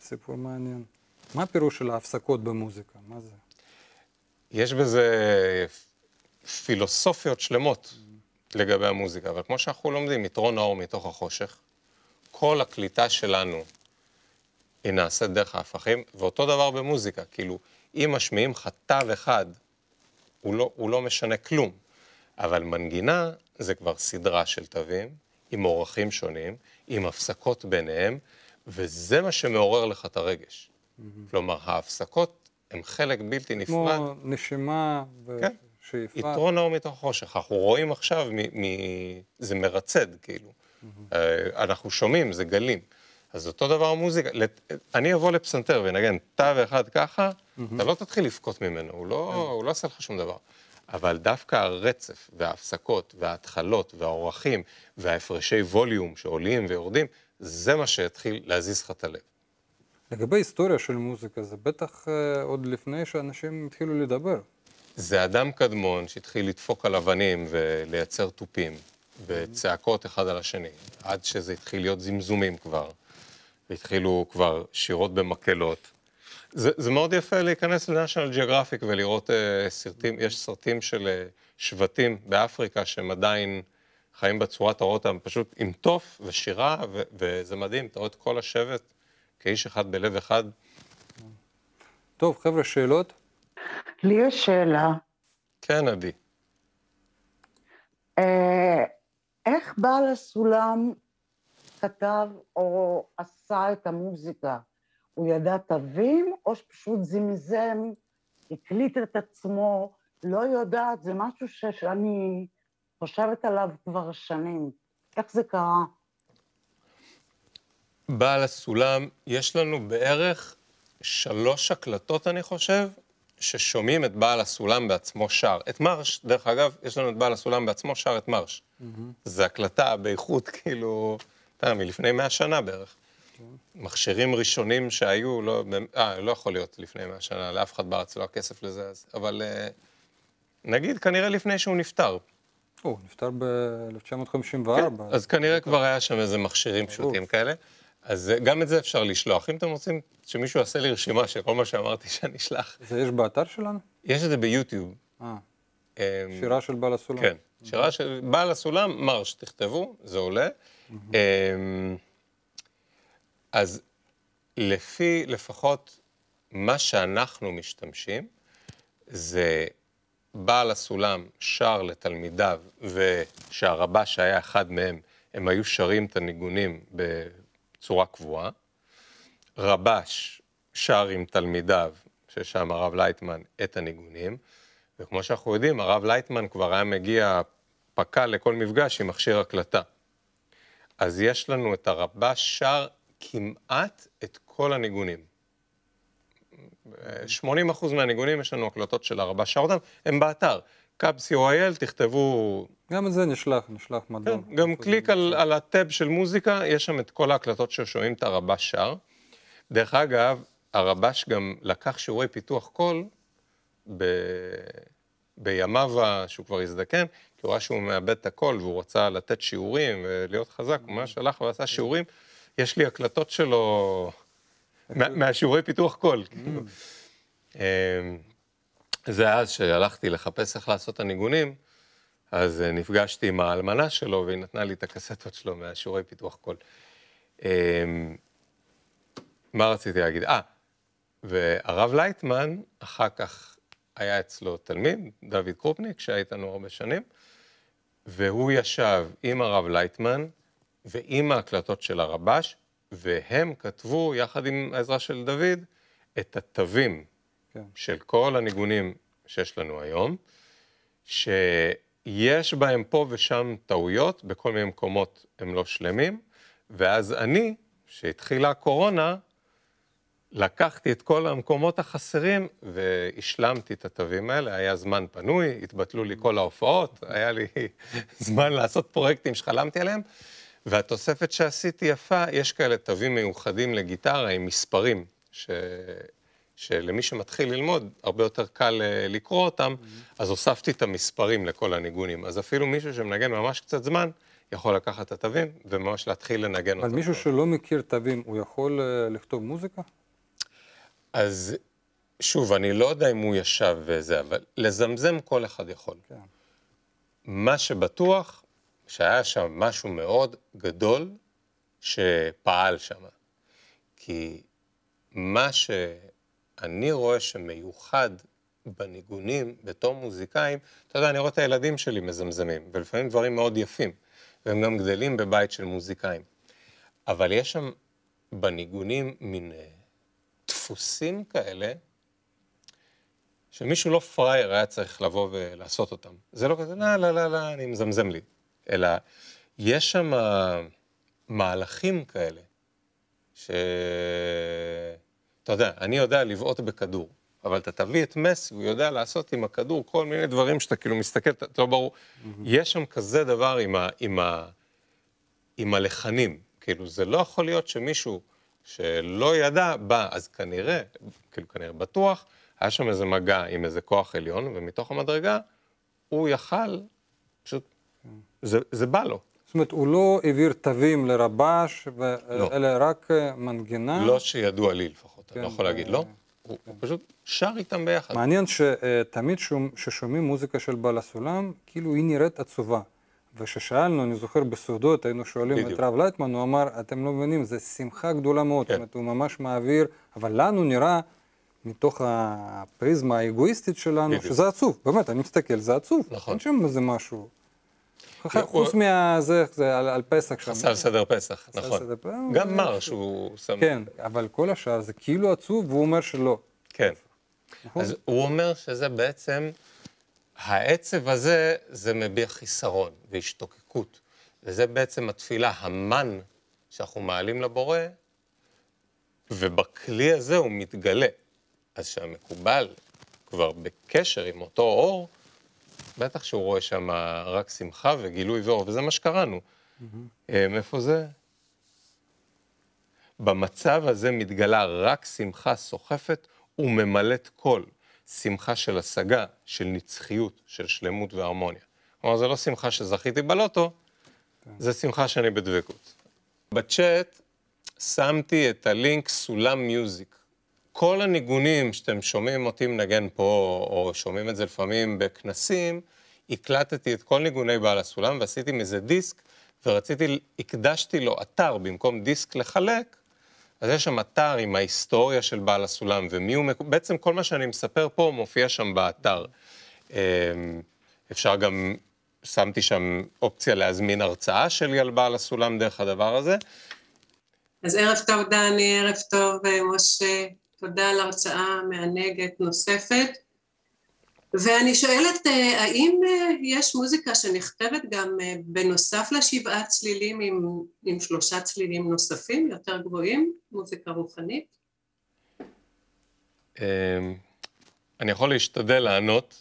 [SPEAKER 1] סיפור מעניין. מה הפירוש של ההפסקות במוזיקה? מה זה?
[SPEAKER 2] יש בזה פילוסופיות שלמות לגבי המוזיקה, אבל כמו שאנחנו לומדים, יתרון האור מתוך החושך, כל הקליטה שלנו היא נעשית דרך ההפכים, ואותו דבר במוזיקה, כאילו, אם משמיעים חטב אחד, הוא לא משנה כלום, אבל מנגינה זה כבר סדרה של תווים, עם אורחים שונים, עם הפסקות ביניהם, וזה מה שמעורר לך את הרגש. כלומר, ההפסקות הן חלק בלתי נפרד.
[SPEAKER 1] כמו נשימה
[SPEAKER 2] כן.
[SPEAKER 1] ושאיפה.
[SPEAKER 2] יתרון האור מתוך החושך. אנחנו רואים עכשיו, זה מרצד, כאילו. אנחנו שומעים, זה גלים. אז אותו דבר המוזיקה. אני אבוא לפסנתר ונגן תו אחד ככה, אתה לא תתחיל לבכות ממנו, הוא לא עושה לך שום דבר. אבל דווקא הרצף וההפסקות וההתחלות והאורחים וההפרשי ווליום שעולים ויורדים, זה מה שהתחיל להזיז לך את הלב.
[SPEAKER 1] לגבי היסטוריה של מוזיקה, זה בטח עוד לפני שאנשים התחילו לדבר.
[SPEAKER 2] זה אדם קדמון שהתחיל לדפוק על אבנים ולייצר טופים וצעקות אחד על השני, עד שזה התחיל להיות זמזומים כבר, והתחילו כבר שירות במקהלות. זה מאוד יפה להיכנס לנשיונל ג'יאוגרפיק ולראות סרטים, יש סרטים של שבטים באפריקה שהם עדיין חיים בצורה, אתה רואה אותם פשוט עם תוף ושירה, וזה מדהים, אתה רואה את כל השבט כאיש אחד בלב אחד.
[SPEAKER 1] טוב, חבר'ה, שאלות?
[SPEAKER 3] לי יש שאלה.
[SPEAKER 2] כן, עדי.
[SPEAKER 3] איך בעל הסולם כתב או עשה את המוזיקה? הוא ידע תווים או שפשוט זמזם, הקליט את עצמו? לא יודעת, זה משהו שאני חושבת עליו כבר שנים. איך זה קרה?
[SPEAKER 2] בעל הסולם, יש לנו בערך 3 הקלטות, אני חושב, ששומעים את בעל הסולם בעצמו שר. את מרש, דרך אגב, יש לנו את בעל הסולם בעצמו שר את מרש. זו הקלטה באיכות, כאילו, מלפני 100 שנה בערך. מכשירים ראשונים שהיו, לא יכול להיות לפני 100 שנה, לאף אחד בארץ לא הכסף לזה אז, אבל נגיד, כנראה לפני שהוא נפטר.
[SPEAKER 1] הוא נפטר ב-1954.
[SPEAKER 2] כן, אז כנראה כבר היה שם איזה מכשירים פשוטים כאלה. אז גם את זה אפשר לשלוח. אם אתם רוצים שמישהו יעשה לי רשימה של כל מה שאמרתי שאני אשלח.
[SPEAKER 1] זה יש באתר שלנו?
[SPEAKER 2] יש את זה ביוטיוב.
[SPEAKER 1] שירה של בעל הסולם.
[SPEAKER 2] כן, שירה של בעל הסולם, מרש, תכתבו, זה עולה. אז לפחות מה שאנחנו משתמשים, זה בעל הסולם שר לתלמידיו, ושהרבש היה אחד מהם, הם היו שרים את הניגונים בצורה קבועה. רבש שר עם תלמידיו, ששם הרב לייטמן, את הניגונים, וכמו שאנחנו יודעים, הרב לייטמן כבר היה מגיע פקע לכל מפגש עם מכשיר הקלטה. אז יש לנו את הרבש שר כמעט את כל הניגונים. 80% מהניגונים יש לנו הקלטות של הרבש שר אותם, הם באתר. קאב.co.il, תכתבו...
[SPEAKER 1] גם את זה נשלח מדון.
[SPEAKER 2] כן, גם קליק על הטאב של מוזיקה, יש שם את כל ההקלטות ששומעים את הרבש שר. דרך אגב, הרבש גם לקח שיעורי פיתוח קול בימיו שהוא כבר הזדקן, כי הוא ראה שהוא מאבד את הקול והוא רצה לתת שיעורים ולהיות חזק, הוא ממש הלך ועשה שיעורים. יש לי הקלטות שלו מהשיעורי פיתוח קול. זה אז שהלכתי לחפש איך לעשות את הניגונים, אז נפגשתי עם האלמנה שלו והיא נתנה לי את הקסטות שלו מהשיעורי פיתוח קול. מה רציתי להגיד? והרב לייטמן אחר כך היה אצלו תלמיד, דוד קרופניק, שהיה איתנו הרבה שנים, והוא ישב עם הרב לייטמן ועם ההקלטות של הרבש, והם כתבו יחד עם העזרה של דוד את התווים של כל הניגונים שיש לנו היום, שיש בהם פה ושם טעויות, בכל מיני מקומות הם לא שלמים, ואז אני, שהתחילה הקורונה, לקחתי את כל המקומות החסרים והשלמתי את התווים האלה, היה זמן פנוי, התבטלו לי כל ההופעות, היה לי זמן לעשות פרויקטים שחלמתי עליהם, והתוספת שעשיתי יפה, יש כאלה תווים מיוחדים לגיטרה עם מספרים, שלמי שמתחיל ללמוד, הרבה יותר קל לקרוא אותם, אז הוספתי את המספרים לכל הניגונים. אז אפילו מישהו שמנגן ממש קצת זמן, יכול לקחת את התווים וממש להתחיל לנגן אותם.
[SPEAKER 1] אבל מישהו שלא מכיר תווים, הוא יכול לכתוב מוזיקה?
[SPEAKER 2] אז שוב, אני לא יודע אם הוא ישב וזה, אבל לזמזם כל אחד יכול.
[SPEAKER 1] כן.
[SPEAKER 2] מה שבטוח, שהיה שם משהו מאוד גדול שפעל שם. כי מה שאני רואה שמיוחד בניגונים, בתור מוזיקאים, אתה יודע, אני רואה את הילדים שלי מזמזמים, ולפעמים דברים מאוד יפים, והם גם גדלים בבית של מוזיקאים. אבל יש שם בניגונים מין דפוסים כאלה, שמישהו לא פרייר היה צריך לבוא ולעשות אותם. זה לא כזה, לא, אני מזמזם לי. אלא יש שם מהלכים כאלה, אתה יודע, אני יודע לבעוט בכדור, אבל אתה תביא את מסי, הוא יודע לעשות עם הכדור כל מיני דברים שאתה כאילו מסתכל, אתה לא ברור. יש שם כזה דבר עם הלחנים, כאילו זה לא יכול להיות שמישהו שלא ידע בא, אז כנראה בטוח, היה שם איזה מגע עם איזה כוח עליון, ומתוך המדרגה הוא יכל, פשוט, זה בא לו.
[SPEAKER 1] זאת אומרת, הוא לא העביר תווים לרבש, אלא רק מנגינה?
[SPEAKER 2] לא שידוע לי לפחות, אני לא יכול להגיד, לא. הוא פשוט שר איתם ביחד.
[SPEAKER 1] מעניין שתמיד ששומעים מוזיקה של בעל הסולם, כאילו היא נראית עצובה. וששאלנו, אני זוכר בסעודות, היינו שואלים את רב לייטמן, הוא אמר, אתם לא מבינים, זה שמחה גדולה מאוד, זאת אומרת, הוא ממש מעביר, אבל לנו נראה, מתוך הפריזמה האגואיסטית שלנו, שזה עצוב, באמת, אני מסתכל, זה עצוב.
[SPEAKER 2] נכון.
[SPEAKER 1] אין שם איזה משהו. חוץ מהזה, זה על פסח שם.
[SPEAKER 2] חסל סדר פסח, נכון. גם מר שהוא שם.
[SPEAKER 1] כן, אבל כל השאר זה כאילו עצוב, והוא אומר שלא.
[SPEAKER 2] כן. אז הוא אומר שזה בעצם, העצב הזה, זה מביע חיסרון והשתוקקות. וזה בעצם התפילה, המן שאנחנו מעלים לבורא, ובכלי הזה הוא מתגלה. אז שהמקובל כבר בקשר עם אותו אור, בטח שהוא רואה שם רק שמחה וגילוי ואור, וזה מה שקראנו. איפה זה? במצב הזה מתגלה רק שמחה סוחפת וממלאת כל. שמחה של השגה, של נצחיות, של שלמות והרמוניה. כלומר, זה לא שמחה שזכיתי בלוטו, זה שמחה שאני בדבקות. בצ'אט שמתי את הלינק סולם מיוזיק. כל הניגונים שאתם שומעים אותי מנגן פה, או שומעים את זה לפעמים בכנסים, הקלטתי את כל ניגוני בעל הסולם, ועשיתי מזה דיסק, הקדשתי לו אתר במקום דיסק לחלק, אז יש שם אתר עם ההיסטוריה של בעל הסולם, בעצם כל מה שאני מספר פה מופיע שם באתר. אפשר גם, שמתי שם אופציה להזמין הרצאה שלי על בעל הסולם דרך הדבר הזה.
[SPEAKER 4] אז ערב טוב דני, ערב טוב משה. תודה על הרצאה מענגת נוספת. ואני שואלת, האם יש מוזיקה שנכתבת גם בנוסף לשבעה צלילים עם 3 צלילים נוספים, יותר גבוהים, מוזיקה רוחנית?
[SPEAKER 2] אני יכול להשתדל לענות.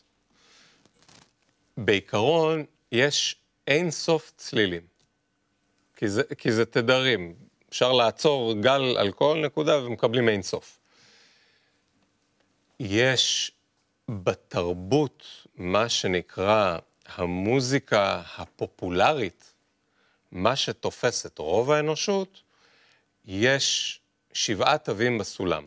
[SPEAKER 2] בעיקרון יש אין סוף צלילים, כי זה תדרים. אפשר לעצור גל על כל נקודה ומקבלים אין סוף. יש בתרבות מה שנקרא המוזיקה הפופולרית, מה שתופס את רוב האנושות, יש 7 תווים בסולם.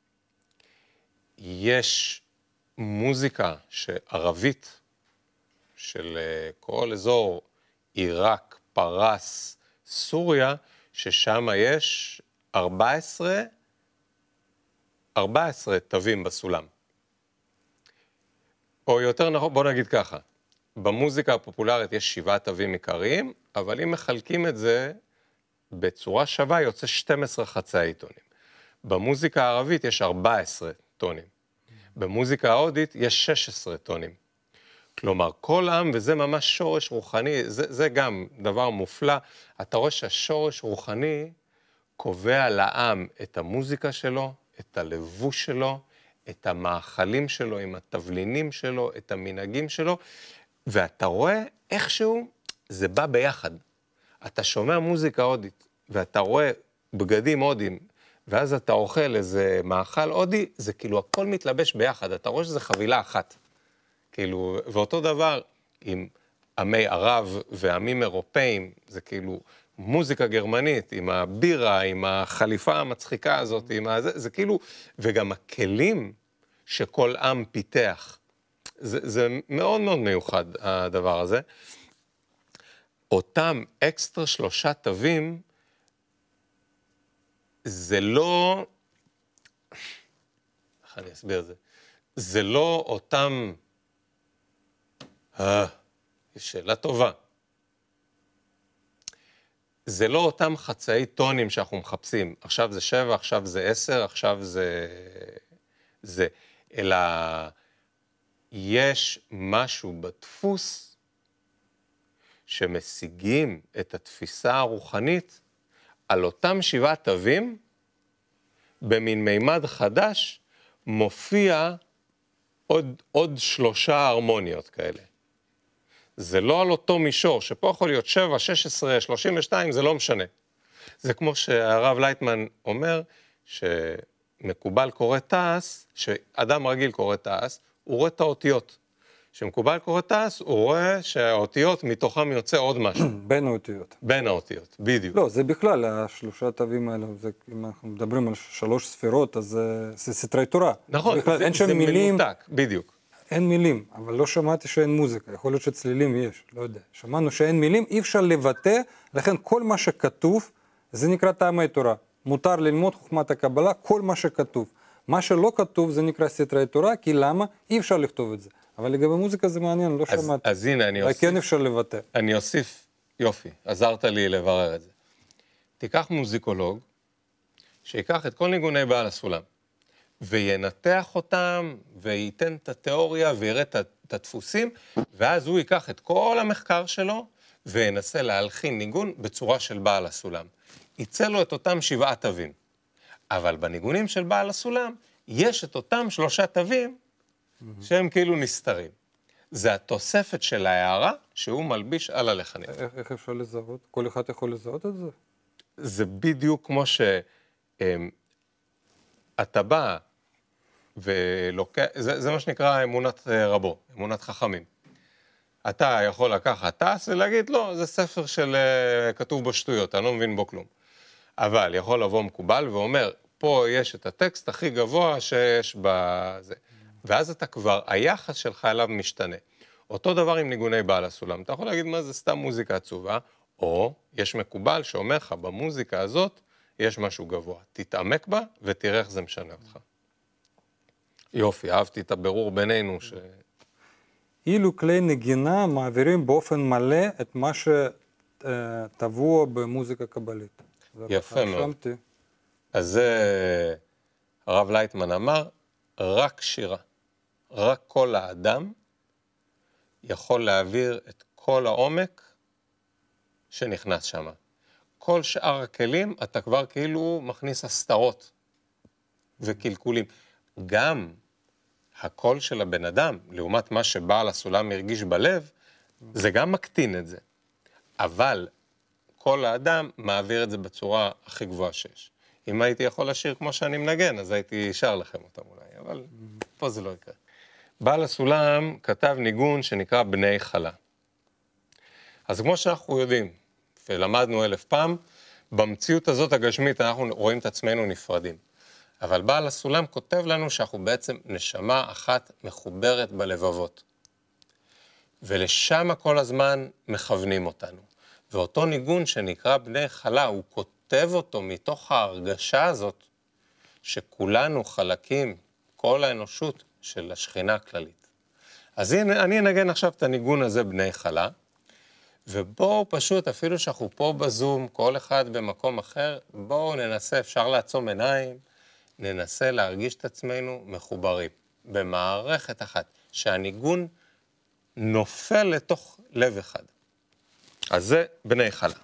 [SPEAKER 2] יש מוזיקה ערבית של כל אזור עיראק, פרס, סוריה, ששם יש 14 תווים בסולם. או יותר נכון, בוא נגיד ככה, במוזיקה הפופולרית יש 7 תווים עיקריים, אבל אם מחלקים את זה בצורה שווה, יוצא 12 חצאי טונים. במוזיקה הערבית יש 14 טונים. במוזיקה ההודית יש 16 טונים. כלומר, כל עם, וזה ממש שורש רוחני, זה גם דבר מופלא, אתה רואה שהשורש רוחני קובע לעם את המוזיקה שלו, את הלבוש שלו, את המאכלים שלו, עם התבלינים שלו, את המנהגים שלו, ואתה רואה איכשהו זה בא ביחד. אתה שומע מוזיקה הודית, ואתה רואה בגדים הודים, ואז אתה אוכל איזה מאכל הודי, זה כאילו הכל מתלבש ביחד, אתה רואה שזה חבילה אחת. כאילו, ואותו דבר עם עמי ערב ועמים אירופאים, זה כאילו מוזיקה גרמנית, עם הבירה, עם החליפה המצחיקה הזאת, זה כאילו, וגם הכלים שכל עם פיתח. זה מאוד מאוד מיוחד, הדבר הזה. אותם אקסטרה 3 תווים, זה לא, איך אני אסביר את זה? זה לא אותם, שאלה טובה. זה לא אותם חצאי טונים שאנחנו מחפשים. עכשיו זה 7, עכשיו זה 10, עכשיו זה. אלא יש משהו בדפוס שמשיגים את התפיסה הרוחנית על אותם 7 תווים, במין מימד חדש, מופיע עוד 3 הרמוניות כאלה. זה לא על אותו מישור, שפה יכול להיות 7, 16, 32, זה לא משנה. זה כמו שהרב לייטמן אומר, שמקובל קורא תעש, שאדם רגיל קורא תעש, הוא רואה את האותיות. שמקובל קורא תעש, הוא רואה שהאותיות מתוכם יוצא עוד משהו.
[SPEAKER 1] בין האותיות.
[SPEAKER 2] בין האותיות, בדיוק.
[SPEAKER 1] לא, זה בכלל, 3 תווים האלה, אם אנחנו מדברים על 3 ספירות, אז זה סתרי תורה.
[SPEAKER 2] נכון, זה מנותק, בדיוק.
[SPEAKER 1] אין מילים, אבל לא שמעתי שאין מוזיקה, יכול להיות שצלילים יש, לא יודע. שמענו שאין מילים, אי אפשר לבטא, לכן כל מה שכתוב, זה נקרא טעמי תורה. מותר ללמוד חוכמת הקבלה, כל מה שכתוב. מה שלא כתוב זה נקרא סתרי תורה, כי למה? אי אפשר לכתוב את זה. אבל לגבי מוזיקה זה מעניין, לא שמעתי.
[SPEAKER 2] אז הנה, אני אוסיף.
[SPEAKER 1] כן אפשר לבטא.
[SPEAKER 2] אני אוסיף, יופי, עזרת לי לברר את זה. תיקח מוזיקולוג, שיקח את כל ניגוני בעל הסולם, וינתח אותם, וייתן את התיאוריה, ויראה את הדפוסים, ואז הוא ייקח את כל המחקר שלו, וינסה להלחין ניגון בצורה של בעל הסולם. יצא לו את אותם 7 תווים. אבל בניגונים של בעל הסולם, יש את אותם 3 תווים, שהם כאילו נסתרים. זה התוספת של ההערה, שהוא מלביש על הלחנים.
[SPEAKER 1] איך אפשר לזהות? כל אחד יכול לזהות את זה?
[SPEAKER 2] זה בדיוק כמו שאתה בא, זה מה שנקרא אמונת רבו, אמונת חכמים. אתה יכול לקחת טס ולהגיד, לא, זה ספר של כתוב בו שטויות, אני לא מבין בו כלום. אבל יכול לבוא מקובל ואומר, פה יש את הטקסט הכי גבוה שיש בזה. ואז אתה כבר, היחס שלך אליו משתנה. אותו דבר עם ניגוני בעל הסולם. אתה יכול להגיד מה זה סתם מוזיקה עצובה, או יש מקובל שאומר לך, במוזיקה הזאת יש משהו גבוה. תתעמק בה ותראה איך זה משנה אותך. יופי, אהבתי את הבירור בינינו ש...
[SPEAKER 1] אילו כלי נגינה מעבירים באופן מלא את מה שטבוע במוזיקה קבלית.
[SPEAKER 2] יפה מאוד. אז זה הרב לייטמן אמר, רק שירה, רק כל האדם יכול להעביר את כל העומק שנכנס שם. כל שאר הכלים אתה כבר כאילו מכניס הסתרות וקלקולים. גם הקול של הבן אדם, לעומת מה שבעל הסולם הרגיש בלב, זה גם מקטין את זה. אבל כל האדם מעביר את זה בצורה הכי גבוהה שיש. אם הייתי יכול לשיר כמו שאני מנגן, אז הייתי שר לכם אותם אולי, אבל פה זה לא יקרה. בעל הסולם כתב ניגון שנקרא בני חלה. אז כמו שאנחנו יודעים, ולמדנו 1000 פעם, במציאות הזאת הגשמית אנחנו רואים את עצמנו נפרדים. אבל בעל הסולם כותב לנו שאנחנו בעצם נשמה אחת מחוברת בלבבות. ולשם כל הזמן מכוונים אותנו. ואותו ניגון שנקרא בני חלה, הוא כותב אותו מתוך ההרגשה הזאת, שכולנו חלקים, כל האנושות של השכינה הכללית. אז אני אנגן עכשיו את הניגון הזה בני חלה, ובואו פשוט, אפילו שאנחנו פה בזום, כל אחד במקום אחר, בואו ננסה, אפשר לעצום עיניים, ננסה להרגיש את עצמנו מחוברים, במערכת אחת, שהניגון נופל לתוך לב אחד. אז זה בני חלה.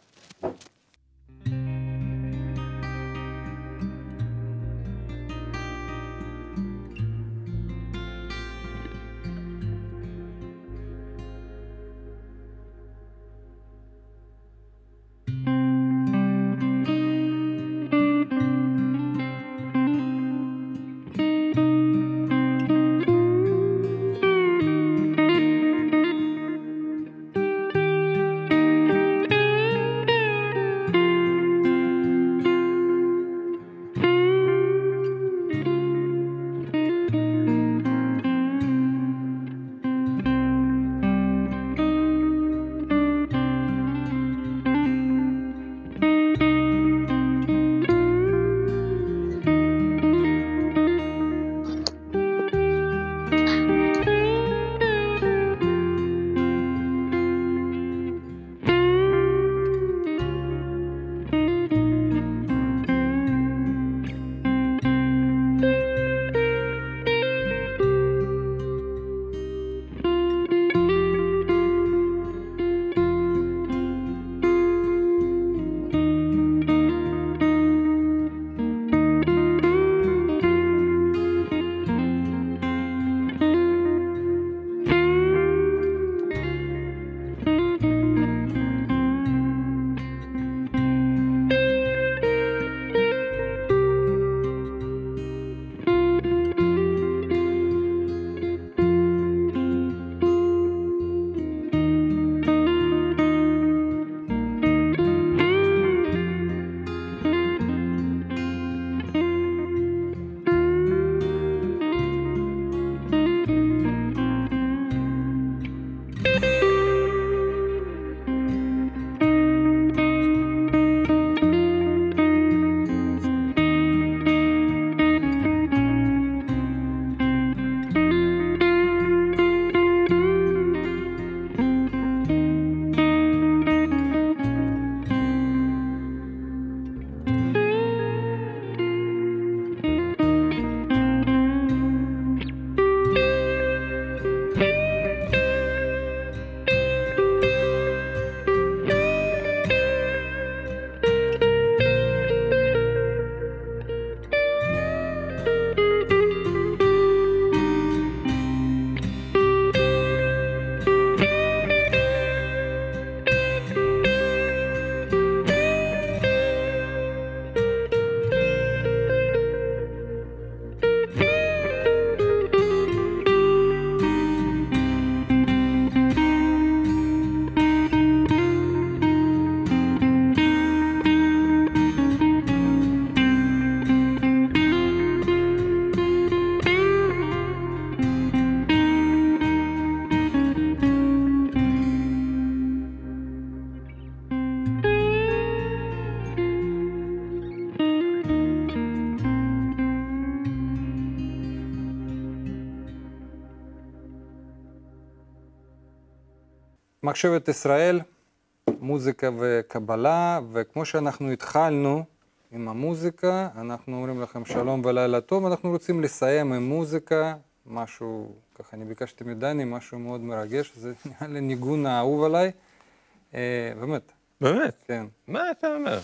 [SPEAKER 1] מחשבת ישראל, מוזיקה וקבלה, וכמו שאנחנו התחלנו עם המוזיקה, אנחנו אומרים לכם שלום ולילה טוב, אנחנו רוצים לסיים עם מוזיקה, משהו, ככה אני ביקשתי מדני, משהו מאוד מרגש, זה נראה לי ניגון האהוב עליי, באמת.
[SPEAKER 2] באמת?
[SPEAKER 1] כן.
[SPEAKER 2] מה אתה אומר?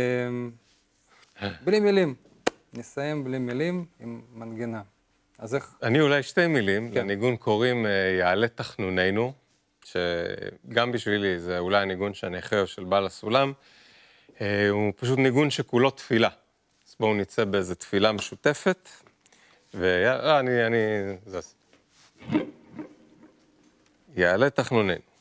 [SPEAKER 1] בלי מילים, נסיים בלי מילים עם מנגינה. אז איך?
[SPEAKER 2] אני אולי שתי מילים,
[SPEAKER 1] כן.
[SPEAKER 2] לניגון קוראים יעלה תחנוננו, שגם בשבילי זה אולי הניגון שאני הכי אוהב של בעל הסולם, הוא פשוט ניגון שכולו תפילה. אז בואו נצא באיזו תפילה משותפת, ויאללה, אני זז. יעלה תחנוננו.